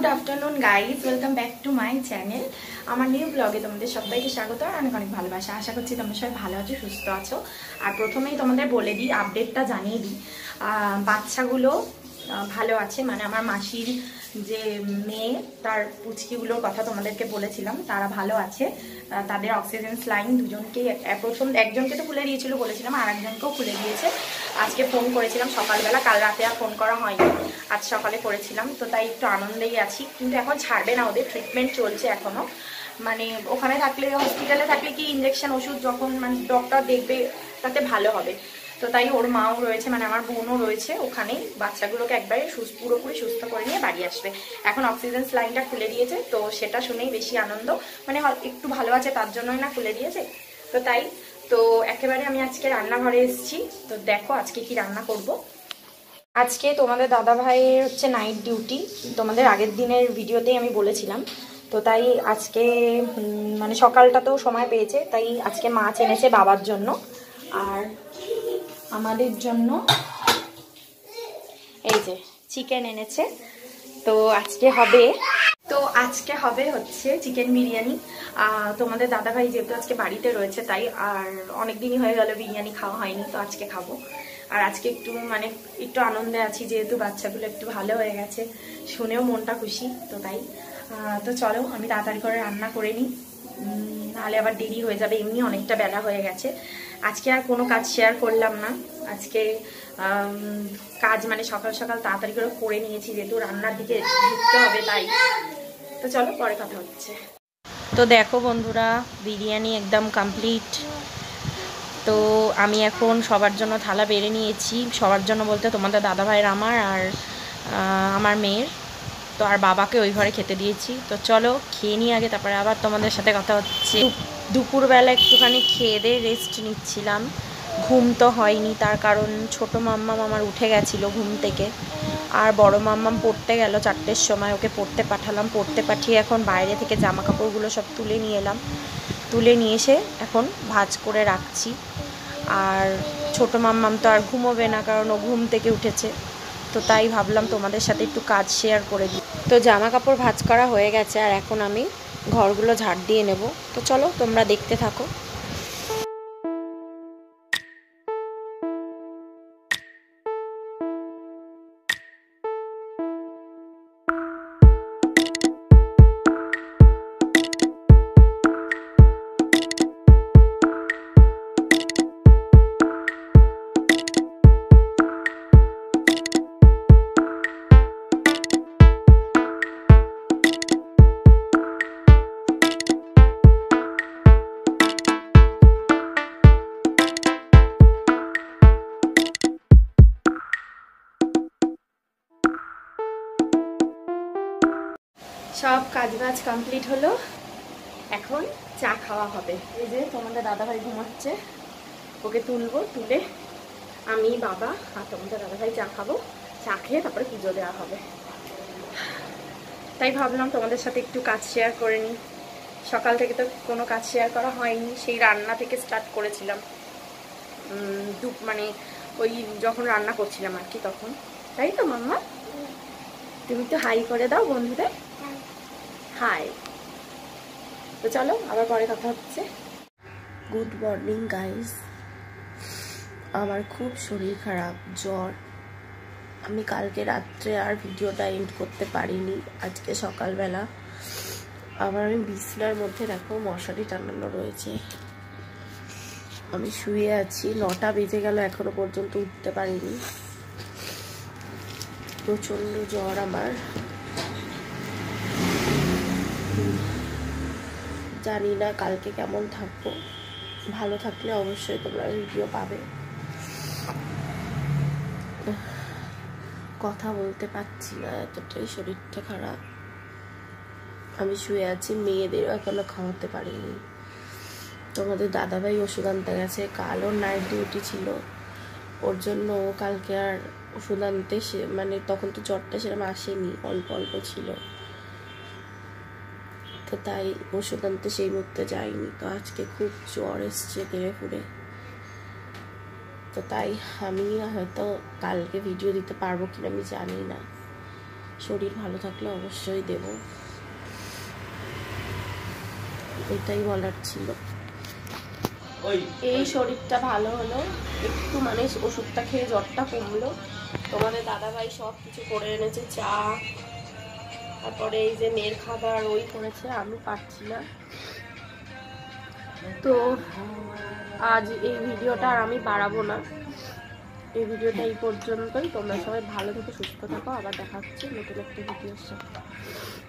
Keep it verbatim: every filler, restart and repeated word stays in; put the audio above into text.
Afternoon guys welcome back to my channel আমার new ব্লগে তোমাদের সবাইকে স্বাগত আর অনেক অনেক ভালোবাসা। আশা করছি তোমরা সবাই ভালো আছো, সুস্থ আছো। আর প্রথমেই তোমাদের বলে দিই, আপডেটটা জানিয়ে দিই, বাচ্চাগুলো ভালো আছে। মানে আমার মাসির যে মেয়ে তার পুচকিগুলোর কথা তোমাদেরকে বলেছিলাম, তারা ভালো আছে। তাদের অক্সিজেন স্লাইন দুজনকে, প্রথম একজনকে তো খুলে দিয়েছিল বলেছিলাম, আর একজনকেও খুলে দিয়েছে। আজকে ফোন করেছিলাম সকালবেলা, কাল রাতে আর ফোন করা হয়নি, আজ সকালে করেছিলাম। তো তাই একটু আনন্দেই আছি, কিন্তু এখন ছাড়বে না, ওদের ট্রিটমেন্ট চলছে এখনও। মানে ওখানে থাকলে, হসপিটালে থাকলে কি ইঞ্জেকশন ওষুধ যখন মানে ডক্টর দেখবে তাতে ভালো হবে। তো তাই ওর মাও রয়েছে, মানে আমার বোনও রয়েছে ওখানেই, বাচ্চাগুলোকে একবারে সুস্থ পুরোপুরি সুস্থ করে নিয়ে বাড়ি আসবে। এখন অক্সিজেন লাইনটা খুলে দিয়েছে, তো সেটা শুনেই বেশি আনন্দ, মানে একটু ভালো আছে তার জন্যই না খুলে দিয়েছে। তো তাই তো একেবারে আমি আজকে রান্নাঘরে এসেছি। তো দেখো আজকে কি রান্না করব। আজকে তোমাদের দাদা ভাইয়ের হচ্ছে নাইট ডিউটি, তোমাদের আগের দিনের ভিডিওতেই আমি বলেছিলাম। তো তাই আজকে মানে সকালটা তো সময় পেয়েছে, তাই আজকে মাছ এনেছে বাবার জন্য, আর আমাদের জন্য এই যে চিকেন এনেছে। তো আজকে হবে তো আজকে হবে হচ্ছে চিকেন বিরিয়ানি। তোমাদের দাদাভাই যেহেতু আজকে বাড়িতে রয়েছে তাই, আর অনেক দিনই হয়ে গেল বিরিয়ানি খাওয়া হয়নি, তো আজকে খাবো। আর আজকে একটু মানে একটু আনন্দে আছি, যেহেতু বাচ্চাগুলো একটু ভালো হয়ে গেছে, শুনেও মনটা খুশি। তো তাই তো চলো আমি তাড়াতাড়ি করে রান্না করে নিই, নাহলে আবার দেরি হয়ে যাবে, এমনি অনেকটা বেলা হয়ে গেছে। আজকে আর কোনো কাজ শেয়ার করলাম না, আজকে কাজ মানে সকাল সকাল তাড়াতাড়ি করে করে নিয়েছি, যেহেতু রান্নার দিকে ঢুকতে হবে তাই। তো চলো পরে কথা হচ্ছে। তো দেখো বন্ধুরা, বিরিয়ানি একদম কমপ্লিট। তো আমি এখন সবার জন্য থালা বেড়ে নিয়েছি, সবার জন্য বলতে তোমাদের দাদা ভাইয়ের, আমার আর আমার মেয়ের। তো আর বাবাকে ওই ঘরে খেতে দিয়েছি। তো চলো খেয়ে নিই আগে, তারপরে আবার তোমাদের সাথে কথা হচ্ছে। দুপুরবেলা একটুখানি খেয়ে দিয়ে রেস্ট নিচ্ছিলাম, ঘুম তো হয়নি, তার কারণ ছোট মাম্মাম আমার উঠে গেছিল ঘুম থেকে, আর বড় মাম্মাম পড়তে গেল চারটের সময়, ওকে পড়তে পাঠালাম। পড়তে পাঠিয়ে এখন বাইরে থেকে জামা কাপড়গুলো সব তুলে নিয়ে এলাম, তুলে নিয়ে এসে এখন ভাঁজ করে রাখছি। আর ছোট মাম্মাম তো আর ঘুমোবে না, কারণ ও ঘুম থেকে উঠেছে। তো তাই ভাবলাম তোমাদের সাথে একটু কাজ শেয়ার করে দিই। তো জামা কাপড় ভাঁজ করা হয়ে গেছে, আর এখন আমি ঘরগুলো ঝাড় দিয়ে নেব। তো চলো তোমরা দেখতে থাকো। সব কাজ বাজ কমপ্লিট হলো, এখন চা খাওয়া হবে। এই যে তোমাদের দাদাভাই ঘুমাচ্ছে, ওকে তুলবো, তুলে আমি বাবা আর তোমাদের দাদাভাই চা খাবো। চা খেয়ে তারপরে পুজো দেওয়া হবে। তাই ভাবলাম তোমাদের সাথে একটু কাজ শেয়ার করে নিই। সকাল থেকে তো কোনো কাজ শেয়ার করা হয়নি, সেই রান্না থেকে স্টার্ট করেছিলাম, দু মানে ওই যখন রান্না করছিলাম আর কি তখন। তাই তো মাম্মা, তুমি তো হাই করে দাও বন্ধুদের, হাই। তো চলো আবার পরে কথা হচ্ছে। গুড মর্নিং গাইস, আমার খুব শরীর খারাপ, জ্বর। আমি কালকে রাত্রে আর ভিডিওটা এন্ড করতে পারিনি, আজকে সকালবেলা আবার আমি বিছনার মধ্যে দেখো মশারি টানানো রয়েছে, আমি শুয়ে আছি। নটা বেজে গেল, এখনো পর্যন্ত উঠতে পারিনি, প্রচণ্ড জ্বর আমার। জানি না কালকে কেমন থাকবো, ভালো থাকলে অবশ্যই তোমরা ভিডিও পাবে। কথা বলতে পারছি না, এতটাই শরীরটা খারাপ। আমি শুয়ে আছি, মেয়েদেরও এখনো খাওয়াতে পারিনি। তোমাদের দাদাভাই ওষুধ আনতে গেছে, কাল ওর নাইট ডিউটি ছিল, ওর জন্য ও কালকে আর ওষুধ আনতে সে মানে তখন তো জ্বরটা সেরকম আসেনি, অল্প অল্প ছিল, তো তাই ওষুধ আনতে সেই মুহূর্তে যাইনি। তো আজকে খুব জ্বর এসছে তেড়ে ফুড়ে, তো তাই আমি হয়তো কালকে ভিডিও দিতে পারবো কিনা আমি জানি না। শরীর ভালো থাকলে অবশ্যই দেব, এটাই বলার ছিল। এই শরীরটা ভালো হলো একটু, মানে ওষুধটা খেয়ে জ্বরটা কমলো। তোমাদের দাদাভাই সব কিছু করে এনেছে, চা, তারপরে এই যে মেয়ের খাবার ওই করেছে, আমি পারছি না। তো আজ এই ভিডিওটা আর আমি বাড়াবো না, এই ভিডিওটা এই পর্যন্তই। তোমরা সবাই ভালো থেকো, সুস্থ থাকো, আবার দেখা হচ্ছে নতুন একটা ভিডিওর সাথে।